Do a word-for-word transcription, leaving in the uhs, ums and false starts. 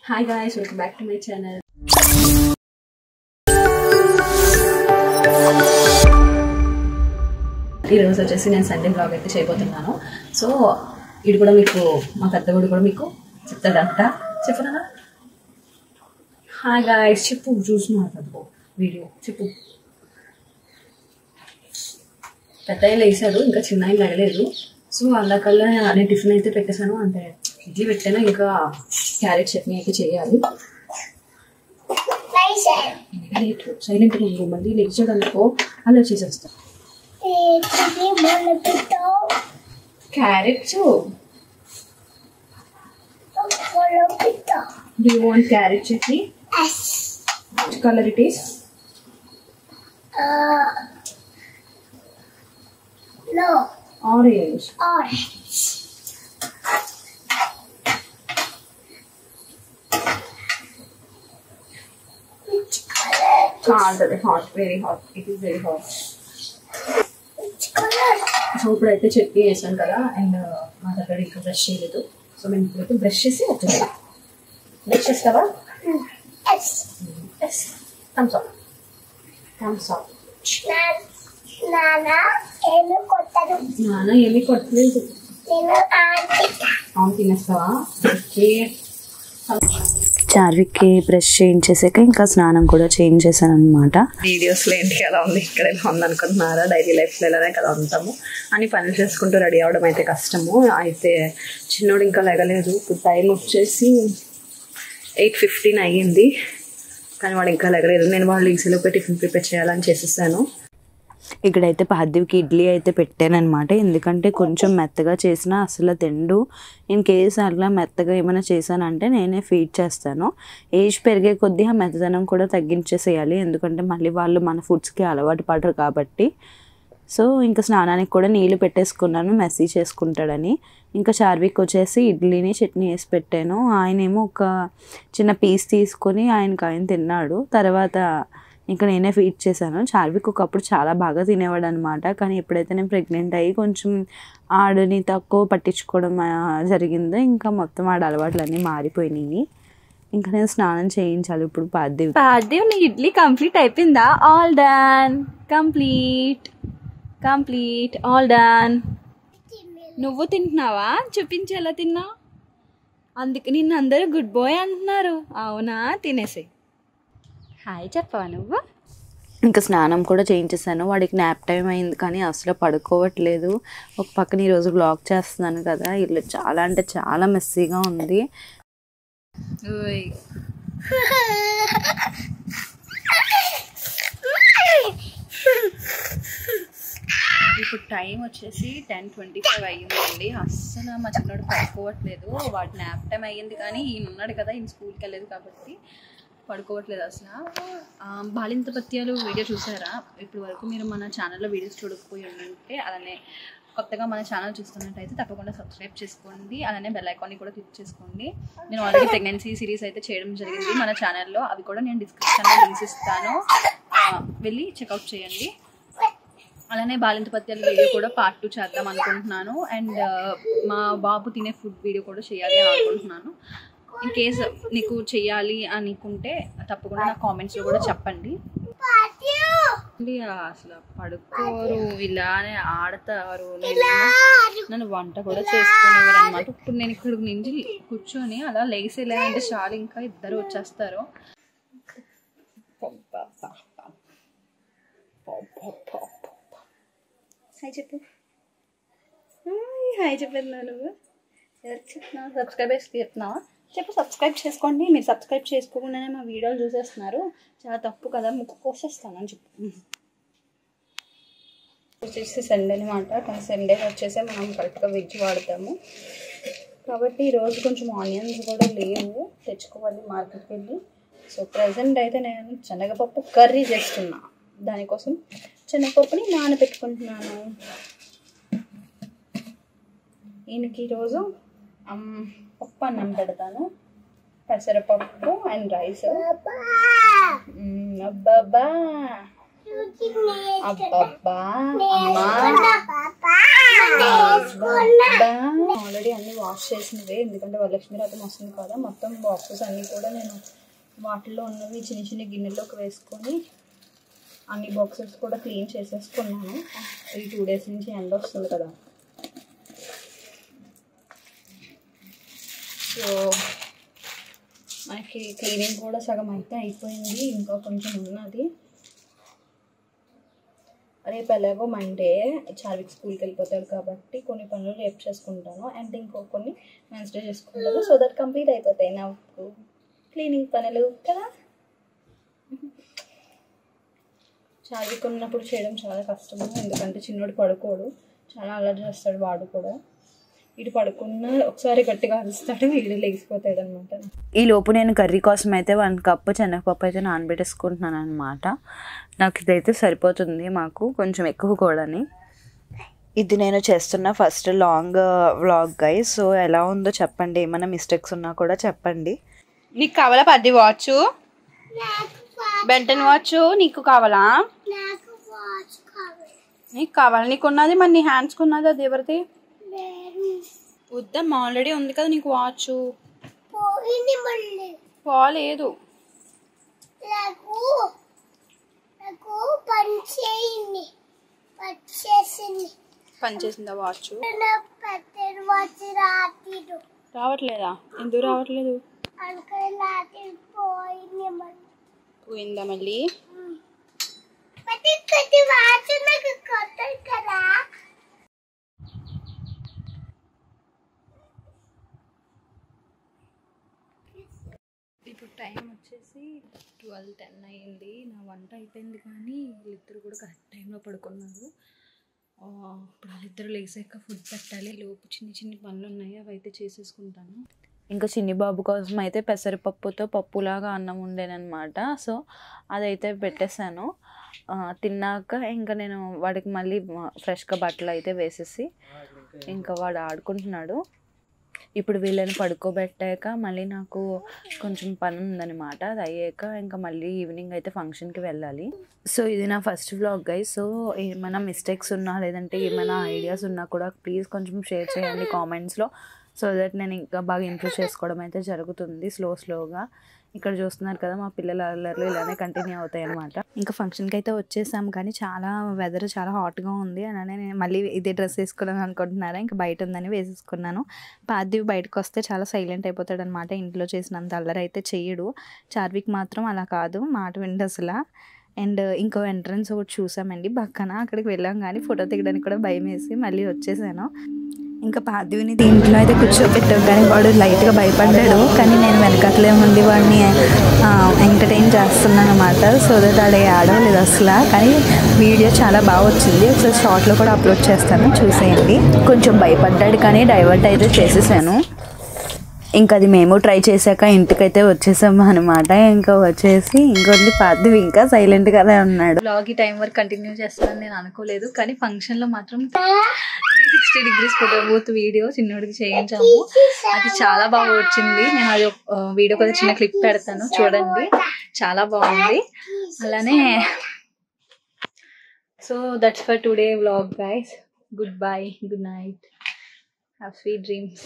Hi guys, welcome back to my channel. ఈ రోజు వచ్చేసి నేను సండే బ్లాగ్ అయితే చేయబోతున్నాను. సో ఇది కూడా మీకు మా పెద్దవాడు కూడా మీకు చెప్తాడంట. చెప్పనా? హాయ్ గాయ్స్, చెప్పు. చూస్తున్నారు కదా వీడియో, చెప్పు. పెద్ద ఆయన లేచాడు, ఇంకా చిన్న ఆయన లేగలేదు. సో అందుకల్లా నేను టిఫిన్ అయితే పెట్టేశాను. అంటే ఇడ్లీ పెట్టాను, ఇంకా క్యారెట్ చట్నీ అయితే చేయాలి. సైలెంట్ ఉండు, మళ్ళీ లేచాడు అనుకో అలా చేసేస్తా. Carrot soup. Do you want carrot chutney? Yes. Which color it is? Uh, no. Orange. Orange. Which color? Hot, hot, very hot. It is very hot. So ఇప్పుడైతే చట్నీ వేసాను కదా, అండ్ మా దగ్గర ఇంకా బ్రష్ చేయలేదు. సో మేము ఇప్పుడైతే బ్రష్ చేసి వచ్చేసాం. బ్రష్ చేస్తావా? Thumbs up thumbs up. నాన్న ఏమి కొట్టదు. నాన్న ఏమి కొట్టలేదు. అవును, తినేస్తావా? ఓకే. చార్విక్కి బ్రష్ చేయించేసాక ఇంకా స్నానం కూడా చేయించేసాను అనమాట. వీడియోస్లో ఏంటి ఎలా ఉంది, ఇక్కడ ఎలా ఉంది అనుకుంటున్నారా? డైలీ లైఫ్లో ఎలానే కదా ఉంటాము అని పనులు చేసుకుంటూ రెడీ అవ్వడం అయితే కష్టము. అయితే చిన్నోడు ఇంకా లేగలేదు. ఇప్పుడు టైం వచ్చేసి ఎయిట్ ఫిఫ్టీన్ అయ్యింది, కానీ వాడు ఇంకా లేగలేదు. నేను వాళ్ళు ఈజీలోకి టిఫిన్ ప్రిపేర్ చేయాలని చేసేసాను. ఇక్కడైతే పార్థివ్కి ఇడ్లీ అయితే పెట్టానమాట. ఎందుకంటే కొంచెం మెత్తగా చేసినా అసలు తిండు. ఇన్ కేసు అట్లా మెత్తగా ఏమైనా చేశానంటే నేనే ఫీడ్ చేస్తాను. ఏజ్ పెరిగే కొద్దీ ఆ మెత్తదనం కూడా తగ్గించేసేయాలి, ఎందుకంటే మళ్ళీ వాళ్ళు మన ఫుడ్స్కి అలవాటు పడరు కాబట్టి. సో ఇంకా స్నానానికి కూడా నీళ్ళు పెట్టేసుకున్నాను, మెస్సీ చేసుకుంటాడని. ఇంకా చార్విక్ వచ్చేసి ఇడ్లీని చట్నీ వేసి పెట్టాను. ఆయనేమో ఒక చిన్న పీస్ తీసుకొని ఆయనకు ఆయన తిన్నాడు. తర్వాత ఇంకా నేనే ఫీడ్ చేశాను. చార్విక్ ఒకప్పుడు చాలా బాగా తినేవాడు అనమాట, కానీ ఎప్పుడైతే నేను ప్రెగ్నెంట్ అయ్యి కొంచెం ఆడని తక్కువ పట్టించుకోవడం జరిగిందో ఇంకా మొత్తం ఆడ అలవాట్లన్నీ మారిపోయినాయి. ఇంకా నేను స్నానం చేయించాలి ఇప్పుడు. పార్థివ్ పార్థివ్ నీ ఇడ్లీ కంప్లీట్ అయిపోయిందా? All done, complete complete all done. నువ్వు తింటున్నావా? చూపించి ఎలా తిన్నావు. అందుకు నిన్ను అందరూ గుడ్ బాయ్ అంటున్నారు. అవునా? తినేసాయి. హాయ్ చెప్పవా నువ్వు? ఇంకా స్నానం కూడా చేయించేసాను. వాడికి నాప్ టైం అయింది కానీ అసలు పడుకోవట్లేదు. ఒక పక్కన ఈరోజు బ్లాగ్ చేస్తున్నాను కదా, ఇల్లు చాలా అంటే చాలా మెస్సీగా ఉంది. ఇప్పుడు టైం వచ్చేసి టెన్ ట్వంటీ ఫైవ్ అయ్యిందండి. అస్సలు మా చిన్నోడు పడుకోవట్లేదు. వాడి నాప్ టైం అయ్యింది కానీ ఈయన ఉన్నాడు కదా, ఈయన స్కూల్కి వెళ్ళలేదు కాబట్టి పడుకోవట్లేదు అసలు. బాలింత పత్యాలు వీడియో చూసారా? ఇప్పుడు వరకు మీరు మన ఛానల్లో వీడియోస్ చూడకపోయి ఉంటే, అలానే కొత్తగా మన ఛానల్ చూస్తున్నట్టయితే తప్పకుండా సబ్స్క్రైబ్ చేసుకోండి. అలానే బెల్ ఐకాన్ని కూడా క్లిక్ చేసుకోండి. నేను ఆల్రెడీ ప్రెగ్నెన్సీ సిరీస్ అయితే చేయడం జరిగింది మన ఛానల్లో, అవి కూడా నేను డిస్క్రిప్షన్లో లింక్స్ ఇస్తాను, వెళ్ళి చెక్అవుట్ చేయండి. అలానే బాలింత పత్యాల వీడియో కూడా పార్ట్ టూ చేద్దాం అనుకుంటున్నాను. అండ్ మా బాబు తినే ఫుడ్ వీడియో కూడా చేయాలి అని అనుకుంటున్నాను. ఇన్ కేస్ నీకు చెయ్యాలి అనుకుంటే తప్పకుండా నా కామెంట్స్లో కూడా చెప్పండి. అసలు పడుకోరు, ఇలానే ఆడతారు. నన్ను వంట కూడా చేసుకునేవారు అనమాట. ఇప్పుడు నేను ఇక్కడ నుంచి కూర్చొని అలా లేసేలేదంటే చాలు, ఇంకా ఇద్దరు వచ్చేస్తారు. హాయ్ చెప్పు. హాయ్ చెప్పేస్తున్నావు నువ్వు. చెప్తున్నావు సబ్స్క్రైబర్స్ చెప్తున్నావా? చెప్పు, సబ్స్క్రైబ్ చేసుకోండి. మీరు సబ్స్క్రైబ్ చేసుకోకుండానే మా వీడియోలు చూసేస్తున్నారు, చాలా తప్పు కదా, ముక్కు కోసేస్తాను అని చెప్పు. వచ్చేసి సండే అనమాట, కానీ సండే వచ్చేసి మనం కరెక్ట్గా వెజ్ వాడతాము కాబట్టి ఈరోజు కొంచెం ఆనియన్స్ కూడా లేవు, తెచ్చుకోవాలి మార్కెట్కి వెళ్ళి. సో ప్రజెంట్ అయితే నేను శనగపప్పు కర్రీ చేస్తున్నా, దానికోసం శనగపప్పుని నానబెట్టుకుంటున్నాను. ఈయనకి ఈరోజు పప్పు అన్నం పెడతాను, పెసరపప్పు అండ్ రైస్. అబ్బాబా అబ్బబ్బా ఆల్రెడీ అన్ని వాష్ చేసినవే, ఎందుకంటే వరలక్ష్మి రథం వస్తుంది కదా. మొత్తం బాక్సెస్ అన్నీ కూడా నేను వాటిల్లో ఉన్నవి చిన్న చిన్న గిన్నెలోకి వేసుకొని అన్ని బాక్సెస్ కూడా క్లీన్ చేసేసుకున్నాను. ఈ టూ డేస్ నుంచి ఎండ వస్తుంది కదా, సో మనకి క్లీనింగ్ కూడా సగం అయితే అయిపోయింది, ఇంకా కొంచెం ఉన్నది. రేపు ఎలాగో మండే చార్విక్ స్కూల్కి వెళ్ళిపోతాడు కాబట్టి కొన్ని పనులు రేపు చేసుకుంటాను, అండ్ ఇంకో కొన్ని వెన్స్డే చేసుకుంటాను. సో దట్ కంప్లీట్ అయిపోతాయి నాకు క్లీనింగ్ పనులు కదా. చార్విక్ ఉన్నప్పుడు చేయడం చాలా కష్టము, ఎందుకంటే చిన్నోడు పడుకోడు, చాలా అలర్ట్ చేస్తాడు వాడు కూడా. ఇటు పడుకున్న ఒకసారి గట్టిగా అరుస్తాడు, వీడు లేచిపోతాడు అనమాట. ఈ లోపు నేను కర్రీ కోసం అయితే వన్ కప్ శనగపప్పు అయితే నానబెట్టేసుకుంటున్నాను అనమాట. నాకు ఇదైతే సరిపోతుంది, మాకు కొంచెం ఎక్కువ కూడాని. ఇది నేను చేస్తున్న first long vlog guys. So ఎలా ఉందో చెప్పండి, ఏమైనా మిస్టేక్స్ ఉన్నా కూడా చెప్పండి. నీకు కావాలా పద్ది వాచ్, బెంటన్ వాచ్ నీకు కావాలా? నీకు కావాలా? నీకు ఉన్నది మరి నీ హ్యాండ్స్కి ఉన్నది, అది ఎవరిది? వద్దమ్మా, ఆల్రెడీ ఉంది కదా నీకు వాచ్. పోలేదు, పని చేసిందా వాచ్? రావట్లేదా? ఎందుకు రావట్లేదు? పోయిందా మళ్ళీ? ఇప్పుడు టైం వచ్చేసి ట్వెల్వ్ టెన్ అయ్యింది. నా వంట అయిపోయింది కానీ వీళ్ళిద్దరు కూడా కరెక్ట్ టైంలో పడుకున్నారు. ఇప్పుడు వాళ్ళిద్దరు లేసాక ఫుడ్ పెట్టాలి, లోపు చిన్న చిన్న పనులు ఉన్నాయి, అవి అయితే చేసేసుకుంటాను. ఇంకా చిన్ని బాబు కోసం అయితే పెసరపప్పుతో పప్పులాగా అన్నం ఉండేనమాట. సో అదైతే పెట్టేశాను. తిన్నాక ఇంకా నేను వాడికి మళ్ళీ ఫ్రెష్గా బట్టలు అయితే వేసేసి ఇంకా వాడు ఆడుకుంటున్నాడు. ఇప్పుడు వీళ్ళని పడుకోబెట్టాక మళ్ళీ నాకు కొంచెం పని ఉందన్నమాట, అది అయ్యాక ఇంకా మళ్ళీ ఈవినింగ్ అయితే ఫంక్షన్కి వెళ్ళాలి. సో ఇది నా ఫస్ట్ వ్లాగ్ గైస్. సో ఏమైనా మిస్టేక్స్ ఉన్నా లేదంటే ఏమైనా ఐడియాస్ ఉన్నా కూడా ప్లీజ్ కొంచెం షేర్ చేయండి కామెంట్స్లో, సో దట్ నేను ఇంకా బాగా ఇంప్రూవ్ చేసుకోవడం అయితే జరుగుతుంది స్లో స్లోగా. ఇక్కడ చూస్తున్నారు కదా మా పిల్లల అల్లర్లు ఇలానే కంటిన్యూ అవుతాయి అనమాట. ఇంకా ఫంక్షన్కి అయితే వచ్చేసాము కానీ చాలా వెదర్ చాలా హాట్గా ఉంది అని నేను మళ్ళీ ఇదే డ్రెస్ వేసుకున్నాను అనుకుంటున్నారా, ఇంకా బయట ఉందని వేసేసుకున్నాను. పార్థివ్ బయటకు వస్తే చాలా సైలెంట్ అయిపోతాడు అనమాట, ఇంట్లో చేసినంత అల్లరి అయితే చెయ్యడు. చార్విక్ మాత్రం అలా కాదు, మాట విండు అసలు. అండ్ ఇంకో ఎంట్రన్స్ ఒకటి చూసామండి పక్కన, అక్కడికి వెళ్ళాం కానీ ఫోటో దిగడానికి కూడా భయం వేసి మళ్ళీ వచ్చేసాను. ఇంకా పార్థివ్ని దీంట్లో అయితే కూర్చోబెట్టాం కానీ వాడు లైట్గా భయపడ్డాడు, కానీ నేను వెనకట్లే ఉండి వాడిని ఎంటర్టైన్ చేస్తున్నాను అనమాట. సో దట్ ఆడ ఆడలేదు అసలు, కానీ వీడియో చాలా బాగా వచ్చింది. ఒకసారి షార్ట్లో కూడా అప్లోడ్ చేస్తాను, చూసేయండి. కొంచెం భయపడ్డాడు కానీ డైవర్ట్ అయితే చేసేసాను. ఇంకా అది మేము ట్రై చేశాక ఇంటికైతే వచ్చేసాము అనమాట. ఇంకా వచ్చేసి ఇంకోటి పార్థివ్ ఇంకా సైలెంట్గానే ఉన్నాడు. బ్లాగ్ ఈ టైం వరకు కంటిన్యూ చేస్తానని నేను అనుకోలేదు, కానీ ఫంక్షన్లో మాత్రం sixty degrees photo booth video చిన్నోడికి చేయించాము, అది చాలా బాగా వచ్చింది. నేను అది వీడియో కూడా చిన్న క్లిప్ పెడతాను చూడండి, చాలా బాగుంది. అలానే so that's for today vlog guys. Good bye, good night, have sweet dreams.